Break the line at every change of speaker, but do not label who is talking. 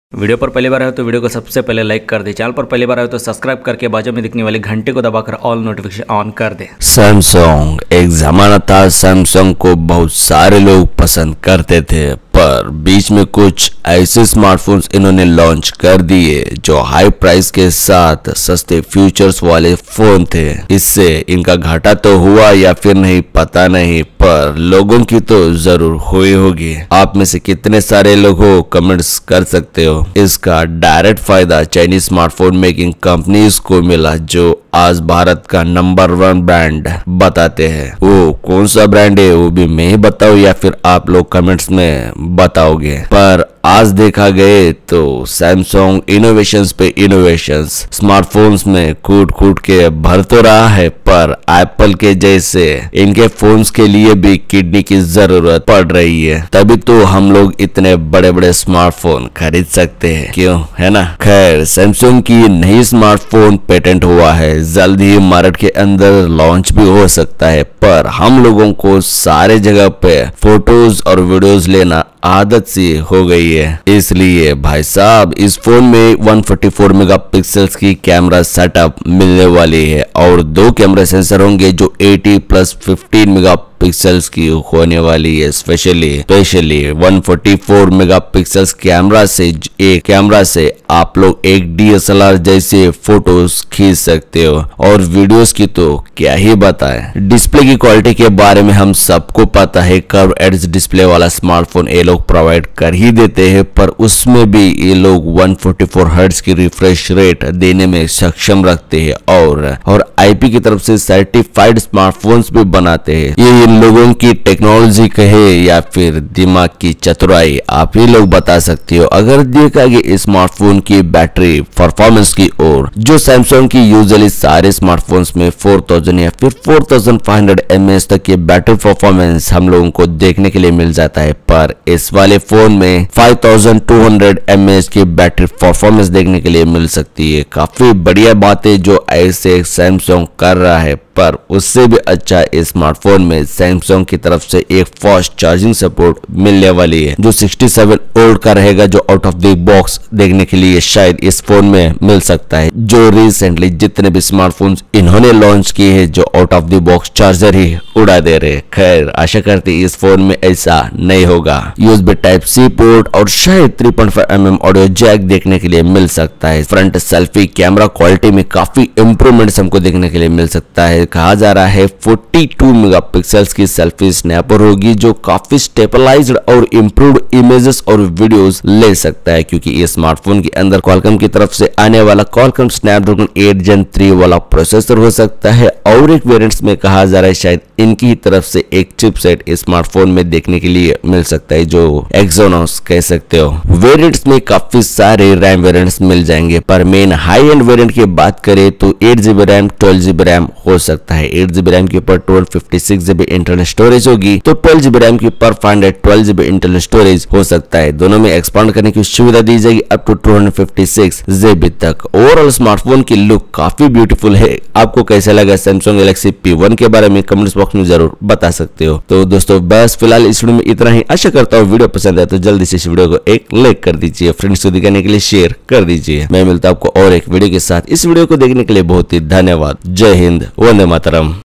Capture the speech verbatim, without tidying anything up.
Video पर पहली बार आए तो वीडियो को सबसे पहले लाइक कर दे। चैनल पर पहली बार आए तो सब्सक्राइब करके बाजू में दिखने वाली घंटे को दबाकर ऑल नोटिफिकेशन ऑन कर दे।
सैमसंग एक जमाना था, सैमसंग को बहुत सारे लोग पसंद करते थे, पर बीच में कुछ ऐसे स्मार्टफोन्स इन्होंने लॉन्च कर दिए जो हाई प्राइस के साथ सस्ते फीचर्स वाले फोन थे। इससे इनका घाटा तो हुआ या फिर नहीं पता नहीं, पर लोगों की तो जरूर हुई होगी। आप में से कितने सारे लोग हो कमेंट्स कर सकते हो। इसका डायरेक्ट फायदा चाइनीज स्मार्टफोन मेकिंग कंपनीज को मिला, जो आज भारत का नंबर वन ब्रांड बताते हैं। वो कौन सा ब्रांड है वो भी मैं ही बताऊं या फिर आप लोग कमेंट्स में बताओगे। पर आज देखा गए तो सैमसंग इनोवेशंस पे इनोवेशंस स्मार्टफोन्स में कूट कूट के भर तो रहा है, पर एप्पल के जैसे इनके फोन्स के लिए भी किडनी की जरूरत पड़ रही है। तभी तो हम लोग इतने बड़े बड़े स्मार्टफोन खरीद सकते हैं, क्यों, है ना। खैर, सैमसंग की नई स्मार्टफोन पेटेंट हुआ है, जल्द ही मार्केट के अंदर लॉन्च भी हो सकता है, पर हम लोगों को सारे जगह पे फोटोज और वीडियोस लेना आदत सी हो गई है। इसलिए भाई साहब, इस फोन में एक सौ चौवालीस मेगापिक्सल्स की कैमरा सेटअप मिलने वाली है और दो कैमरा सेंसर होंगे जो अस्सी प्लस पंद्रह मेगापिक्सल्स की होने वाली है। स्पेशली स्पेशली एक सौ चौवालीस मेगापिक्सल्स कैमरा से एक कैमरा से आप लोग एक डी एस एल आर जैसे फोटोज खींच सकते हो, और वीडियोस की तो क्या ही बताएं। डिस्प्ले की क्वालिटी के बारे में हम सबको पता है, कर्व एड्ज डिस्प्ले वाला स्मार्टफोन ये लोग प्रोवाइड कर ही देते हैं, पर उसमें भी ये लोग एक सौ चौवालीस हर्ट्ज की रिफ्रेश रेट देने में सक्षम रखते हैं और और आई पी की तरफ से सर्टिफाइड स्मार्टफोन्स भी बनाते हैं। ये इन लोगों की टेक्नोलॉजी कहे या फिर दिमाग की चतुराई, आप ही लोग बता सकते हो। अगर देखा गया स्मार्टफोन की बैटरी परफॉर्मेंस की ओर, जो सैमसंग की यूजुअली सारे स्मार्टफोन्स में चार हज़ार या फिर चार हज़ार पाँच सौ एम ए एच तक की बैटरी परफॉर्मेंस हम लोगों को देखने के लिए मिल जाता है, पर इस वाले फोन में पाँच हज़ार दो सौ एम ए एच की बैटरी परफॉर्मेंस देखने के लिए मिल सकती है। काफी बढ़िया बात है जो ऐसे सैमसंग कर रहा है, पर उससे भी अच्छा इस स्मार्टफोन में सैमसंग की तरफ से एक फास्ट चार्जिंग सपोर्ट मिलने वाली है, जो सड़सठ वोल्ट का रहेगा, जो आउट ऑफ द बॉक्स देखने के लिए शायद इस फोन में मिल सकता है। जो रिसेंटली जितने भी स्मार्टफोन्स इन्होंने लॉन्च किए हैं जो out of the box charger ही उड़ा दे रहे। खैर, आशा करते इस फोन में ऐसा नहीं होगा। यूएसबी टाइप सी पोर्ट और शायद तीन पॉइंट पाँच एम एम ऑडियो जैक देखने के लिए मिल सकता है। फ्रंट सेल्फी कैमरा क्वालिटी में काफी इंप्रूवमेंट हमको देखने के लिए मिल सकता है। कहा जा रहा है बयालीस मेगापिक्सल्स की सेल्फी स्नैपर होगी, जो काफी स्टेबलाइज्ड और इंप्रूव्ड इमेजेस और वीडियोस ले सकता है, क्योंकि इस स्मार्टफोन के अंदर क्वालकॉम की तरफ से आने वाला Qualcomm Snapdragon eight gen three वाला प्रोसेसर हो सकता है, और एक वेरिएंट्स में कहा जा रहा है शायद इनकी तरफ से एक चिपसेट इस स्मार्टफोन में देखने के लिए मिल सकता है, जो एक्सोनोस कह सकते हो। वेरिएंट्स में काफी सारे रैम वेरिएंट्स मिल जाएंगे, पर मेन हाई एंड वेरिएंट की बात करें तो eight GB RAM twelve GB RAM हो सकता है। एट जीबी रैम के ऊपर twelve fifty six GB internal storage होगी, तो ट्वेल्व जीबी रैम के ऊपर five hundred twelve GB internal storage हो सकता है। दोनों में एक्सपांड करने की सुविधा दी जाएगी up to two hundred fifty six GB तक। ओवरऑल स्मार्टफोन की लुक काफी ब्यूटीफुल है। आपको कैसा लगा सैमसंग गैलेक्सी पी वन के बारे में कमेंट्स बॉक्स में जरूर बता सकते हो। तो दोस्तों, बस फिलहाल इस वीडियो में इतना ही। आशा करता हूँ वीडियो पसंद है तो जल्दी से इस वीडियो को एक लाइक कर दीजिए, फ्रेंड्स को दिखाने के लिए शेयर कर दीजिए। मैं मिलता हूं आपको और एक वीडियो के साथ। इस वीडियो को देखने के लिए बहुत ही धन्यवाद। जय हिंद, वंदे मातरम।